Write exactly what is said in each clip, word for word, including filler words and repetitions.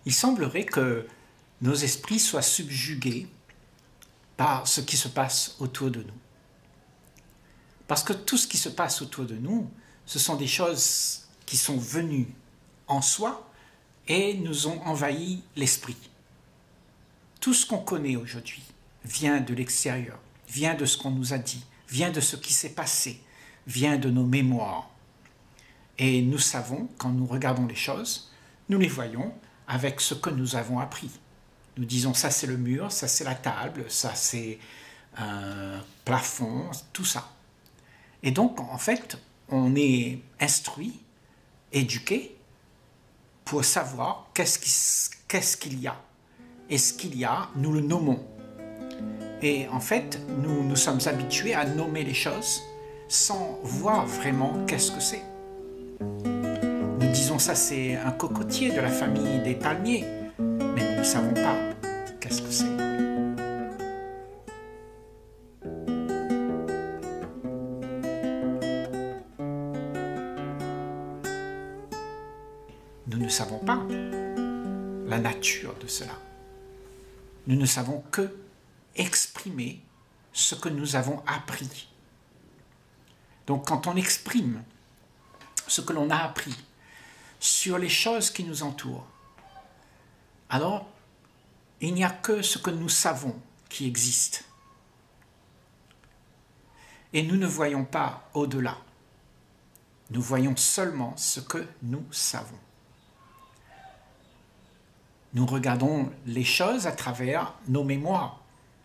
Il semblerait que nos esprits soient subjugués par ce qui se passe autour de nous. Parce que tout ce qui se passe autour de nous, ce sont des choses qui sont venues en soi et nous ont envahi l'esprit. Tout ce qu'on connaît aujourd'hui vient de l'extérieur, vient de ce qu'on nous a dit, vient de ce qui s'est passé, vient de nos mémoires. Et nous savons, quand nous regardons les choses, nous les voyons avec ce que nous avons appris. Nous disons ça c'est le mur, ça c'est la table, ça c'est un plafond, tout ça. Et donc en fait, on est instruit, éduqué pour savoir qu'est-ce qu'il qu'est-ce qu'il y a. Et ce qu'il y a, nous le nommons. Et en fait, nous nous sommes habitués à nommer les choses sans voir vraiment qu'est-ce que c'est. Nous disons ça c'est un cocotier de la famille des palmiers, mais nous ne savons pas qu'est-ce que c'est. Nous ne savons pas la nature de cela. Nous ne savons que exprimer ce que nous avons appris. Donc quand on exprime ce que l'on a appris sur les choses qui nous entourent, alors il n'y a que ce que nous savons qui existe. Et nous ne voyons pas au-delà. Nous voyons seulement ce que nous savons. Nous regardons les choses à travers nos mémoires.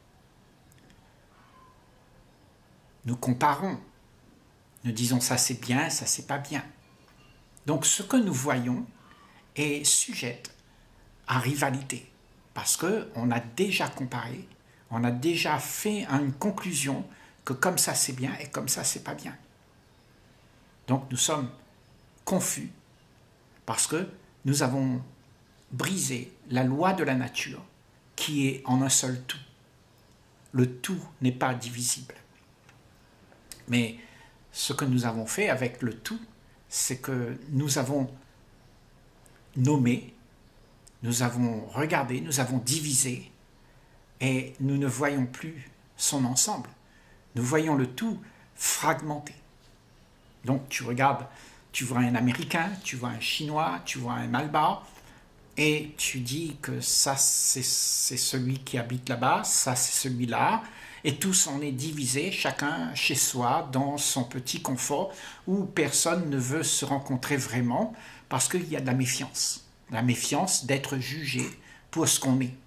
Nous comparons. Nous disons ça c'est bien, ça c'est pas bien. Donc ce que nous voyons est sujet à rivalité. Parce qu'on a déjà comparé, on a déjà fait une conclusion que comme ça c'est bien et comme ça c'est pas bien. Donc nous sommes confus parce que nous avons brisé la loi de la nature qui est en un seul tout. Le tout n'est pas divisible. Mais ce que nous avons fait avec le tout, c'est que nous avons nommé, nous avons regardé, nous avons divisé et nous ne voyons plus son ensemble. Nous voyons le tout fragmenté. Donc tu regardes, tu vois un Américain, tu vois un Chinois, tu vois un Malbar, et tu dis que ça c'est celui qui habite là-bas, ça c'est celui-là, et tous on est divisés, chacun chez soi, dans son petit confort, où personne ne veut se rencontrer vraiment, parce qu'il y a de la méfiance. La méfiance d'être jugé pour ce qu'on est.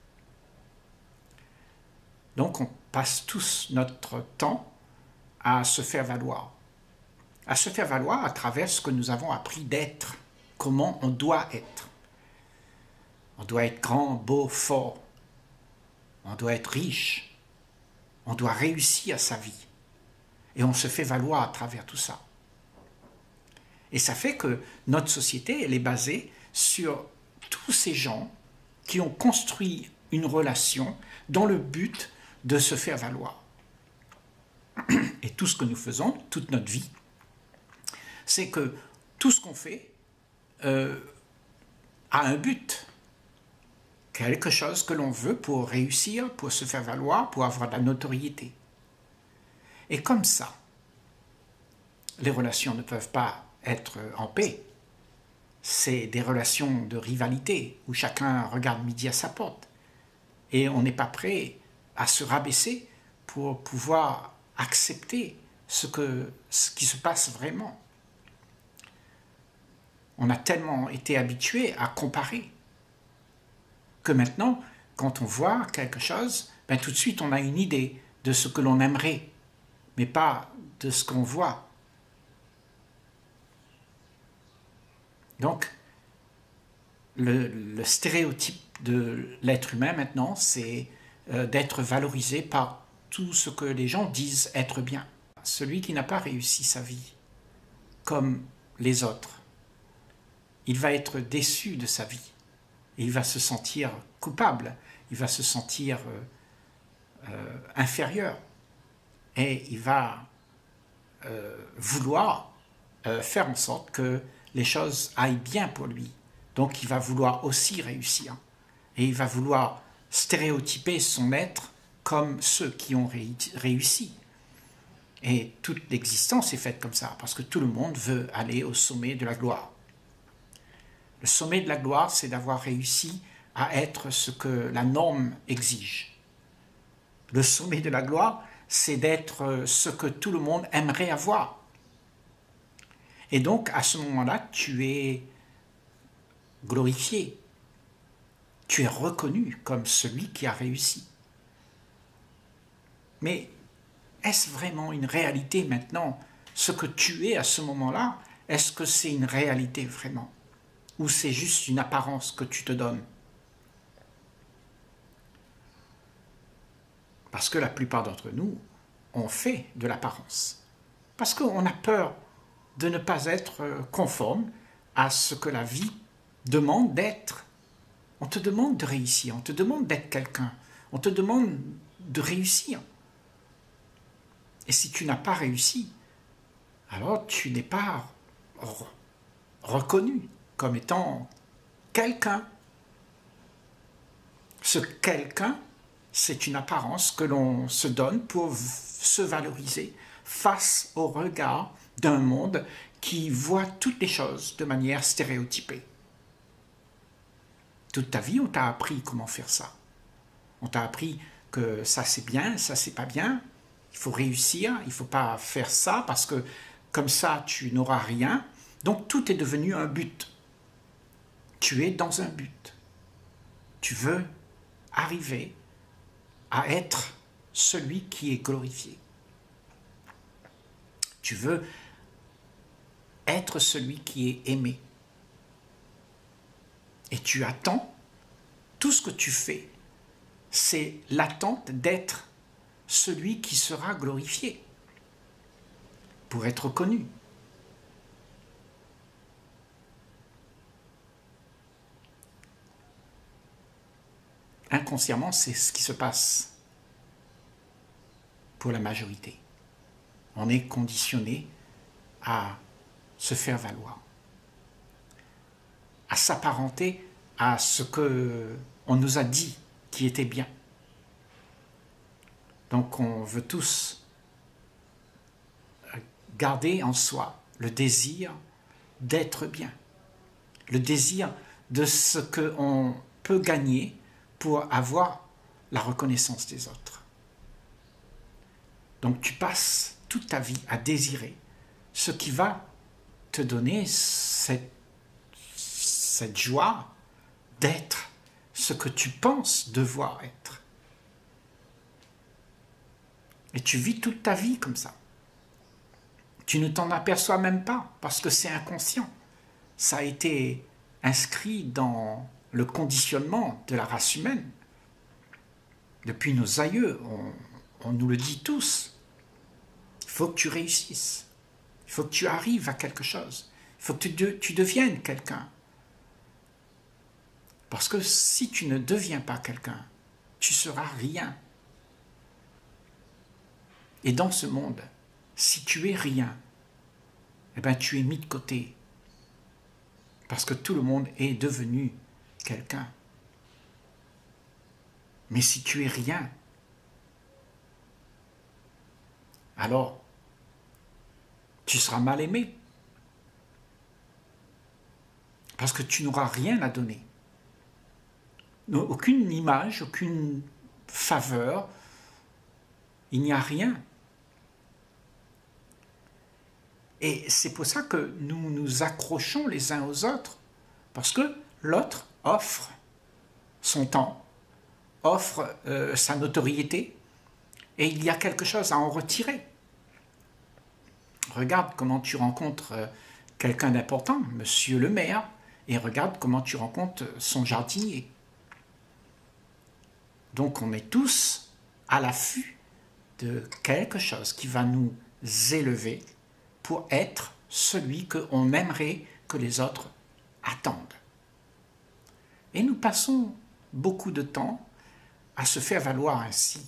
Donc on passe tous notre temps à se faire valoir. À se faire valoir à travers ce que nous avons appris d'être, comment on doit être. On doit être grand, beau, fort. On doit être riche. On doit réussir sa vie. Et on se fait valoir à travers tout ça. Et ça fait que notre société, elle est basée sur tous ces gens qui ont construit une relation dans le but de se faire valoir. Et tout ce que nous faisons, toute notre vie, c'est que tout ce qu'on fait euh, a un but. Quelque chose que l'on veut pour réussir, pour se faire valoir, pour avoir de la notoriété. Et comme ça, les relations ne peuvent pas être en paix. C'est des relations de rivalité, où chacun regarde midi à sa porte. Et on n'est pas prêt à se rabaisser pour pouvoir accepter ce, que, ce qui se passe vraiment. On a tellement été habitué à comparer que maintenant, quand on voit quelque chose, ben tout de suite on a une idée de ce que l'on aimerait, mais pas de ce qu'on voit. Donc, le, le stéréotype de l'être humain maintenant, c'est euh, d'être valorisé par tout ce que les gens disent être bien. Celui qui n'a pas réussi sa vie, comme les autres, il va être déçu de sa vie. Et il va se sentir coupable, il va se sentir euh, euh, inférieur. Et il va euh, vouloir euh, faire en sorte que les choses aillent bien pour lui, Donc il va vouloir aussi réussir. Et il va vouloir stéréotyper son être comme ceux qui ont réussi. Et toute l'existence est faite comme ça, parce que tout le monde veut aller au sommet de la gloire. Le sommet de la gloire, c'est d'avoir réussi à être ce que la norme exige. Le sommet de la gloire, c'est d'être ce que tout le monde aimerait avoir. Et donc, à ce moment-là, tu es glorifié. Tu es reconnu comme celui qui a réussi. Mais est-ce vraiment une réalité maintenant? Ce que tu es à ce moment-là, est-ce que c'est une réalité vraiment? Ou c'est juste une apparence que tu te donnes? Parce que la plupart d'entre nous, on fait de l'apparence. Parce qu'on a peur de ne pas être conforme à ce que la vie demande d'être. On te demande de réussir, on te demande d'être quelqu'un, on te demande de réussir. Et si tu n'as pas réussi, alors tu n'es pas reconnu comme étant quelqu'un. Ce quelqu'un, c'est une apparence que l'on se donne pour se valoriser face au regard d'un monde qui voit toutes les choses de manière stéréotypée. Toute ta vie, on t'a appris comment faire ça. On t'a appris que ça c'est bien, ça c'est pas bien. Il faut réussir, il ne faut pas faire ça parce que comme ça tu n'auras rien. Donc tout est devenu un but. Tu es dans un but. Tu veux arriver à être celui qui est glorifié. Tu veux être celui qui est aimé. Et tu attends, tout ce que tu fais, c'est l'attente d'être celui qui sera glorifié, pour être connu. Inconsciemment, c'est ce qui se passe pour la majorité. On est conditionné à se faire valoir, à s'apparenter à ce qu'on nous a dit qui était bien. Donc on veut tous garder en soi le désir d'être bien, le désir de ce qu'on peut gagner pour avoir la reconnaissance des autres. Donc tu passes toute ta vie à désirer ce qui va te donner cette, cette joie d'être ce que tu penses devoir être. Et tu vis toute ta vie comme ça. Tu ne t'en aperçois même pas parce que c'est inconscient. Ça a été inscrit dans le conditionnement de la race humaine. Depuis nos aïeux, on, on nous le dit tous. Il faut que tu réussisses. Il faut que tu arrives à quelque chose. Il faut que tu, tu deviennes quelqu'un. Parce que si tu ne deviens pas quelqu'un, tu seras rien. Et dans ce monde, si tu es rien, eh ben tu es mis de côté. Parce que tout le monde est devenu quelqu'un. Mais si tu es rien, alors tu seras mal aimé. Parce que tu n'auras rien à donner. Aucune image, aucune faveur, il n'y a rien. Et c'est pour ça que nous nous accrochons les uns aux autres, parce que l'autre offre son temps, offre euh, sa notoriété, et il y a quelque chose à en retirer. Regarde comment tu rencontres euh, quelqu'un d'important, monsieur le maire, et regarde comment tu rencontres son jardinier. Donc on est tous à l'affût de quelque chose qui va nous élever pour être celui qu'on aimerait que les autres attendent. Et nous passons beaucoup de temps à se faire valoir ainsi.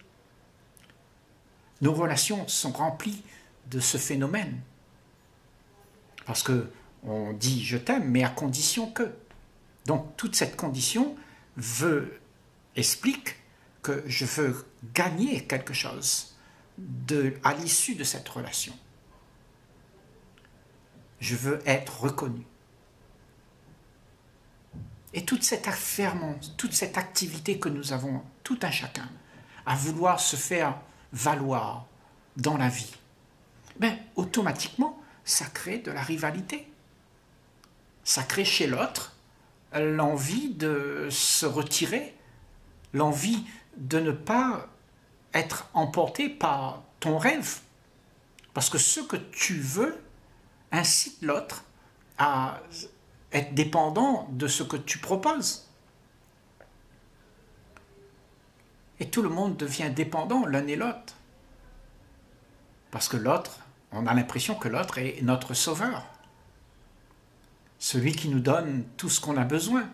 Nos relations sont remplies de ce phénomène. Parce qu'on dit « je t'aime », mais à condition que. Donc toute cette condition veut, explique que je veux gagner quelque chose de, à l'issue de cette relation. Je veux être reconnu. Et toute cette affairement, toute cette activité que nous avons, tout un chacun, à vouloir se faire valoir dans la vie, ben, automatiquement, ça crée de la rivalité. Ça crée chez l'autre l'envie de se retirer, l'envie de ne pas être emporté par ton rêve. Parce que ce que tu veux incite l'autre à être dépendant de ce que tu proposes. Et tout le monde devient dépendant l'un et l'autre. Parce que l'autre, on a l'impression que l'autre est notre sauveur. Celui qui nous donne tout ce qu'on a besoin.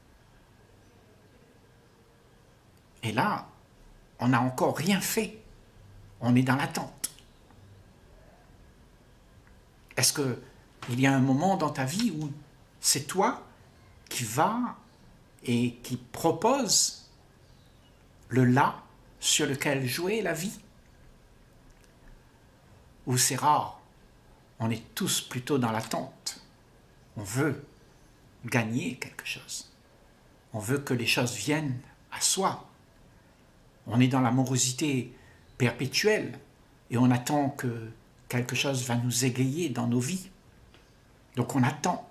Et là, on n'a encore rien fait. On est dans l'attente. Est-ce qu'il y a un moment dans ta vie où c'est toi qui vas et qui propose le là sur lequel jouer la vie? Ou c'est rare, on est tous plutôt dans l'attente. On veut gagner quelque chose. On veut que les choses viennent à soi. On est dans la morosité perpétuelle et on attend que quelque chose va nous égayer dans nos vies. Donc on attend.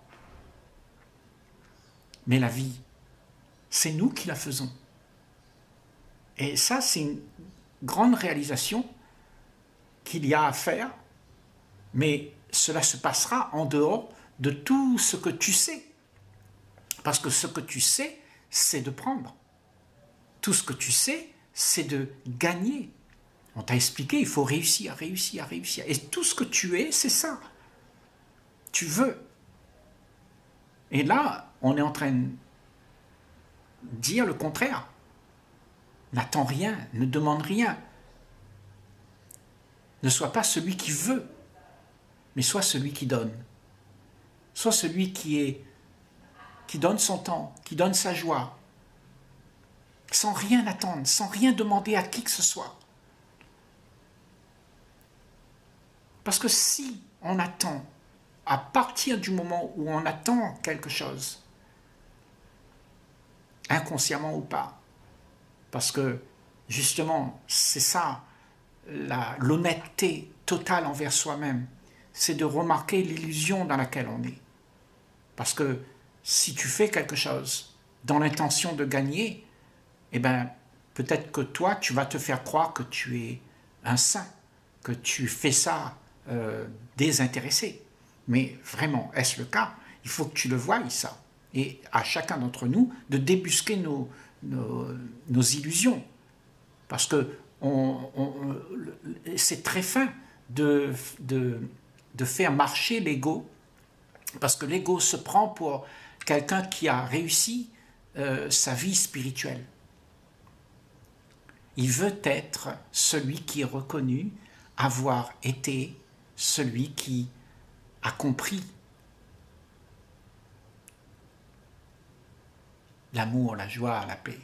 Mais la vie, c'est nous qui la faisons. Et ça, c'est une grande réalisation qu'il y a à faire, mais cela se passera en dehors de tout ce que tu sais. Parce que ce que tu sais, c'est de prendre. Tout ce que tu sais, c'est de gagner. On t'a expliqué, il faut réussir, réussir, réussir. Et tout ce que tu es, c'est ça. Tu veux. Et là, on est en train de dire le contraire. N'attends rien, ne demande rien. Ne sois pas celui qui veut, mais sois celui qui donne. Sois celui qui est, qui donne son temps, qui donne sa joie, sans rien attendre, sans rien demander à qui que ce soit. Parce que si on attend, à partir du moment où on attend quelque chose, inconsciemment ou pas, parce que justement, c'est ça, la, l'honnêteté totale envers soi-même, c'est de remarquer l'illusion dans laquelle on est. Parce que si tu fais quelque chose dans l'intention de gagner, eh bien, peut-être que toi, tu vas te faire croire que tu es un saint, que tu fais ça euh, désintéressé. Mais vraiment, est-ce le cas? Il faut que tu le voies, ça. Et à chacun d'entre nous, de débusquer nos, nos, nos illusions. Parce que on, on, c'est très fin de, de, de faire marcher l'ego, parce que l'ego se prend pour quelqu'un qui a réussi euh, sa vie spirituelle. Il veut être celui qui est reconnu avoir été celui qui a compris l'amour, la joie, la paix.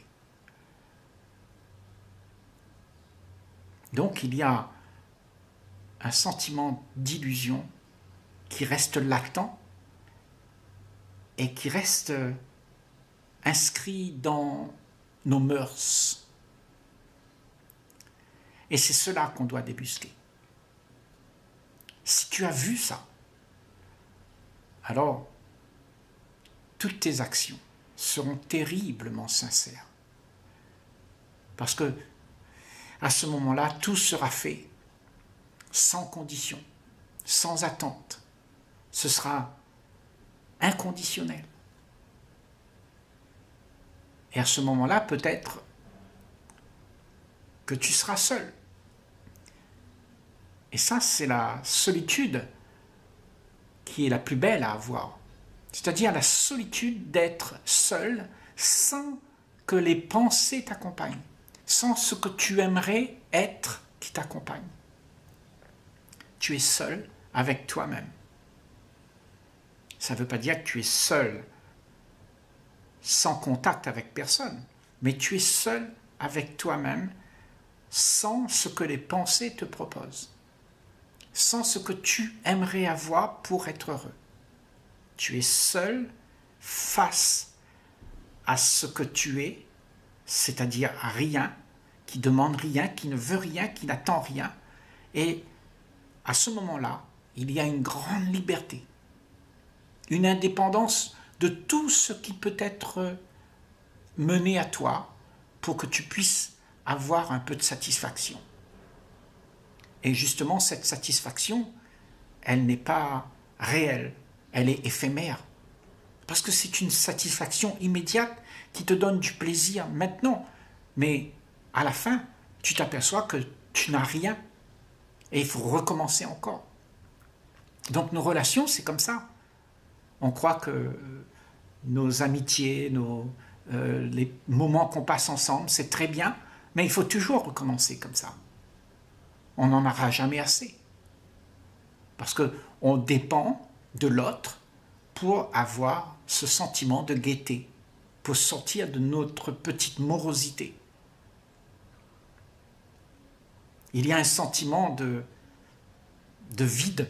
Donc il y a un sentiment d'illusion qui reste latent et qui reste inscrit dans nos mœurs. Et c'est cela qu'on doit débusquer. Si tu as vu ça, alors toutes tes actions seront terriblement sincères. Parce que à ce moment-là, tout sera fait sans condition, sans attente. Ce sera inconditionnel. Et à ce moment-là, peut-être que tu seras seul. Et ça, c'est la solitude qui est la plus belle à avoir. C'est-à-dire la solitude d'être seul sans que les pensées t'accompagnent, sans ce que tu aimerais être qui t'accompagne. Tu es seul avec toi-même. Ça ne veut pas dire que tu es seul sans contact avec personne, mais tu es seul avec toi-même, sans ce que les pensées te proposent, sans ce que tu aimerais avoir pour être heureux. Tu es seul face à ce que tu es, c'est-à-dire à rien, qui demande rien, qui ne veut rien, qui n'attend rien. Et à ce moment-là, il y a une grande liberté, une indépendance de tout ce qui peut être mené à toi pour que tu puisses avoir un peu de satisfaction. Et justement, cette satisfaction, elle n'est pas réelle, elle est éphémère. Parce que c'est une satisfaction immédiate qui te donne du plaisir maintenant. Mais à la fin, tu t'aperçois que tu n'as rien. Et il faut recommencer encore. Donc nos relations, c'est comme ça. On croit que nos amitiés, nos, euh, les moments qu'on passe ensemble, c'est très bien, mais il faut toujours recommencer comme ça. On n'en aura jamais assez. Parce qu'on dépend de l'autre pour avoir ce sentiment de gaieté, pour sortir de notre petite morosité. Il y a un sentiment de, de vide.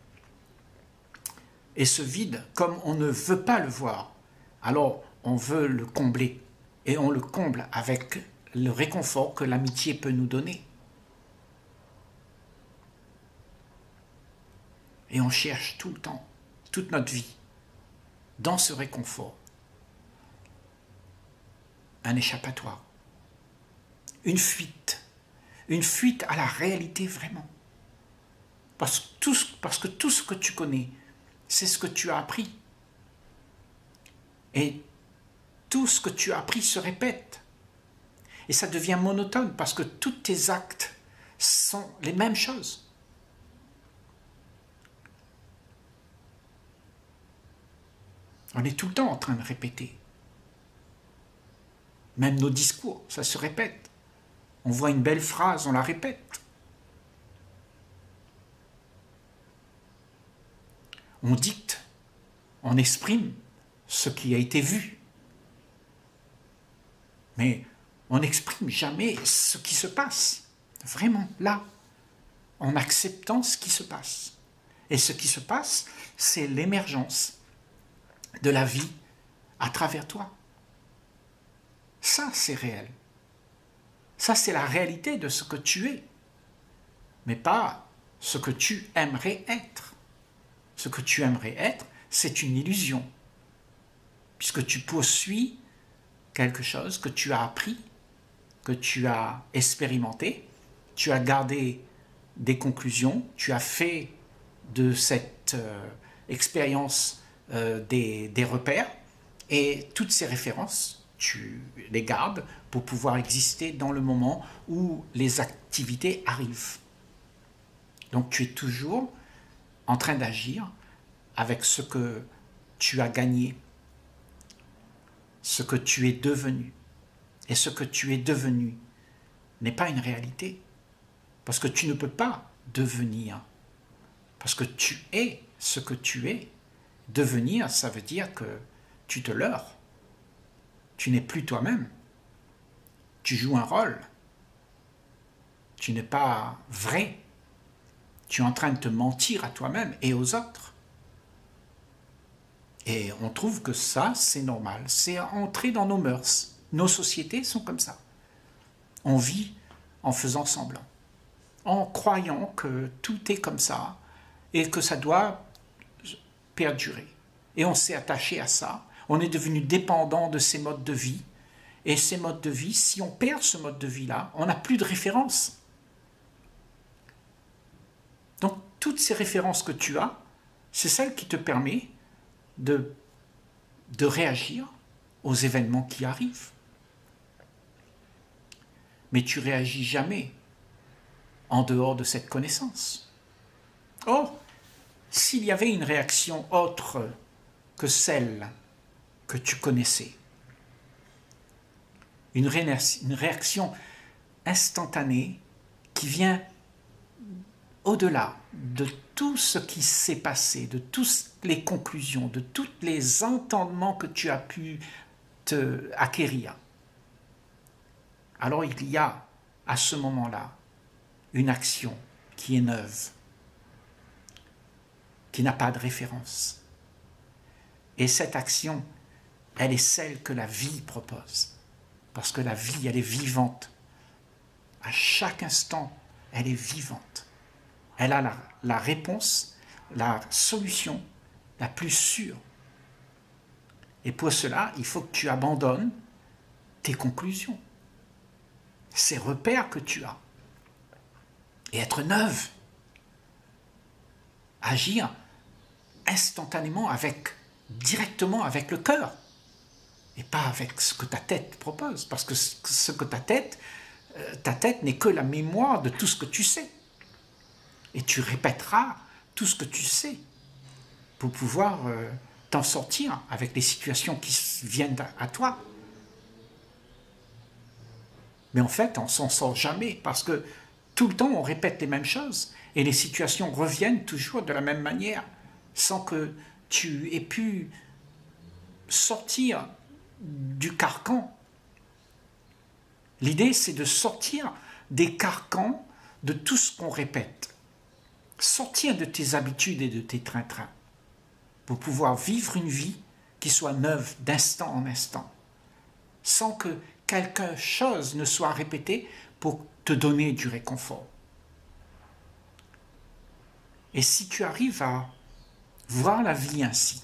Et ce vide, comme on ne veut pas le voir, alors on veut le combler. Et on le comble avec le réconfort que l'amitié peut nous donner. Et on cherche tout le temps, toute notre vie, dans ce réconfort, un échappatoire, une fuite, une fuite à la réalité vraiment. Parce que tout, parce que tout ce que tu connais, c'est ce que tu as appris. Et tout ce que tu as appris se répète. Et ça devient monotone parce que tous tes actes sont les mêmes choses. On est tout le temps en train de répéter. Même nos discours, ça se répète. On voit une belle phrase, on la répète. On dicte, on exprime ce qui a été vu. Mais on n'exprime jamais ce qui se passe. Vraiment, là, en acceptant ce qui se passe. Et ce qui se passe, c'est l'émergence de la vie à travers toi. Ça, c'est réel. Ça, c'est la réalité de ce que tu es, mais pas ce que tu aimerais être. Ce que tu aimerais être, c'est une illusion, puisque tu poursuis quelque chose que tu as appris, que tu as expérimenté, tu as gardé des conclusions, tu as fait de cette euh, expérience euh, des, des repères, et toutes ces références, tu les gardes pour pouvoir exister dans le moment où les activités arrivent. Donc tu es toujours en train d'agir avec ce que tu as gagné, ce que tu es devenu. Et ce que tu es devenu n'est pas une réalité, parce que tu ne peux pas devenir, parce que tu es ce que tu es. Devenir, ça veut dire que tu te leurres. Tu n'es plus toi-même. Tu joues un rôle. Tu n'es pas vrai. Tu es en train de te mentir à toi-même et aux autres. Et on trouve que ça, c'est normal. C'est entré dans nos mœurs. Nos sociétés sont comme ça. On vit en faisant semblant, en croyant que tout est comme ça et que ça doit perdurer. Et on s'est attaché à ça. On est devenu dépendant de ces modes de vie. Et ces modes de vie, si on perd ce mode de vie-là, on n'a plus de référence. Donc, toutes ces références que tu as, c'est celle qui te permet de, de réagir aux événements qui arrivent. Mais tu réagis jamais en dehors de cette connaissance. Or, s'il y avait une réaction autre que celle que tu connaissais, une, ré une réaction instantanée qui vient au-delà de tout ce qui s'est passé, de toutes les conclusions, de tous les entendements que tu as pu te acquérir. Alors il y a à ce moment-là une action qui est neuve, qui n'a pas de référence. Et cette action, elle est celle que la vie propose. Parce que la vie, elle est vivante. À chaque instant, elle est vivante. Elle a la, la réponse, la solution la plus sûre. Et pour cela, il faut que tu abandonnes tes conclusions, ces repères que tu as. Et être neuve. Agir instantanément, avec, directement avec le cœur. Et pas avec ce que ta tête propose. Parce que ce que ta tête, euh, ta tête n'est que la mémoire de tout ce que tu sais. Et tu répéteras tout ce que tu sais pour pouvoir euh, t'en sortir avec les situations qui viennent à toi. Mais en fait, on s'en sort jamais parce que tout le temps, on répète les mêmes choses et les situations reviennent toujours de la même manière sans que tu aies pu sortir du carcan. L'idée, c'est de sortir des carcans de tout ce qu'on répète. Sortir de tes habitudes et de tes train-train pour pouvoir vivre une vie qui soit neuve d'instant en instant, sans que quelque chose ne soit répété pour te donner du réconfort. Et si tu arrives à voir la vie ainsi,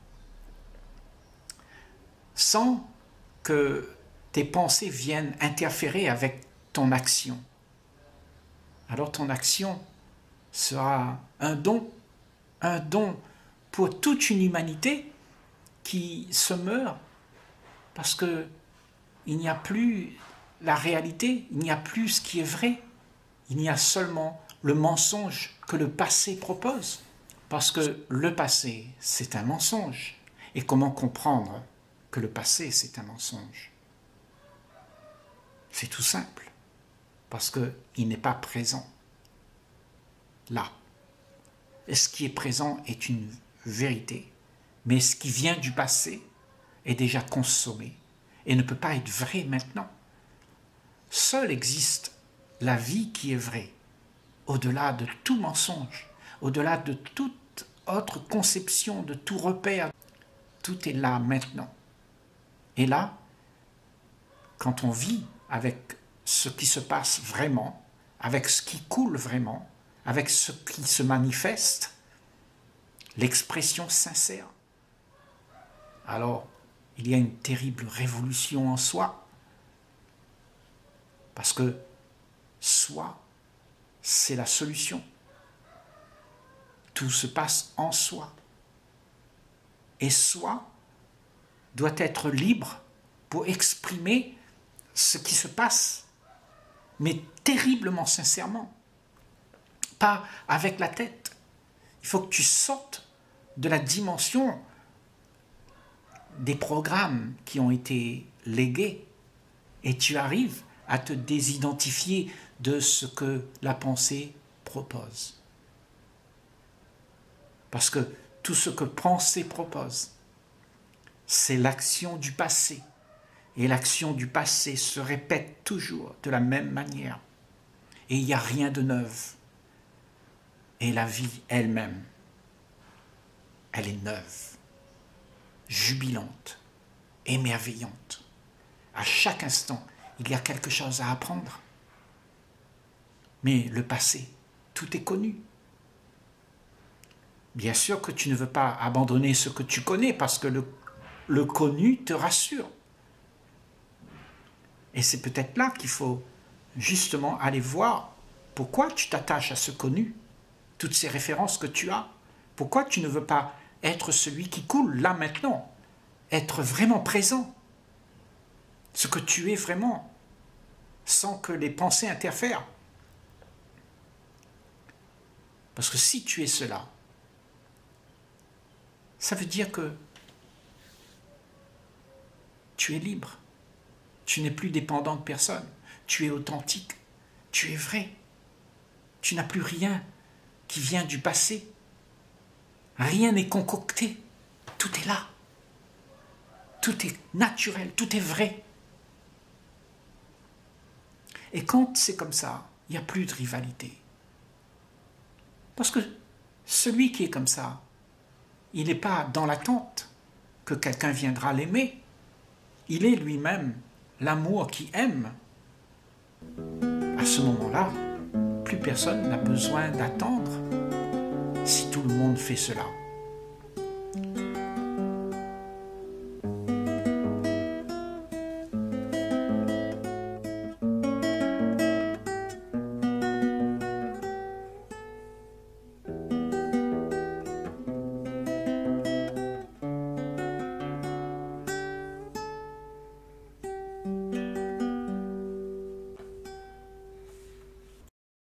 sans que tes pensées viennent interférer avec ton action, alors ton action sera un don, un don pour toute une humanité qui se meurt parce que il n'y a plus la réalité, il n'y a plus ce qui est vrai, il n'y a seulement le mensonge que le passé propose. Parce que le passé, c'est un mensonge. Et comment comprendre que le passé, c'est un mensonge? C'est tout simple. Parce qu'il n'est pas présent là. Et ce qui est présent est une vérité. Mais ce qui vient du passé est déjà consommé et ne peut pas être vrai maintenant. Seule existe la vie qui est vraie, au-delà de tout mensonge, au-delà de toute autre conception, de tout repère. Tout est là maintenant. Et là, quand on vit avec ce qui se passe vraiment, avec ce qui coule vraiment, avec ce qui se manifeste, l'expression sincère, alors il y a une terrible révolution en soi. Parce que soi, c'est la solution. Tout se passe en soi. Et soi doit être libre pour exprimer ce qui se passe, mais terriblement sincèrement. Pas avec la tête. Il faut que tu sortes de la dimension des programmes qui ont été légués et tu arrives à te désidentifier de ce que la pensée propose. Parce que tout ce que pensée propose, c'est l'action du passé. Et l'action du passé se répète toujours de la même manière. Et il n'y a rien de neuf. Et la vie elle-même, elle est neuve, jubilante, émerveillante. À chaque instant, il y a quelque chose à apprendre. Mais le passé, tout est connu. Bien sûr que tu ne veux pas abandonner ce que tu connais parce que le, le connu te rassure. Et c'est peut-être là qu'il faut justement aller voir pourquoi tu t'attaches à ce connu, toutes ces références que tu as. Pourquoi tu ne veux pas être celui qui coule là maintenant, être vraiment présent, ce que tu es vraiment, sans que les pensées interfèrent. Parce que si tu es cela, ça veut dire que tu es libre. Tu n'es plus dépendant de personne. Tu es authentique. Tu es vrai. Tu n'as plus rien qui vient du passé. Rien n'est concocté. Tout est là. tout est naturel, tout est vrai. Et quand c'est comme ça, il n'y a plus de rivalité. Parce que celui qui est comme ça, il n'est pas dans l'attente que quelqu'un viendra l'aimer. Il est lui-même l'amour qui aime. À ce moment-là, plus personne n'a besoin d'attendre si tout le monde fait cela.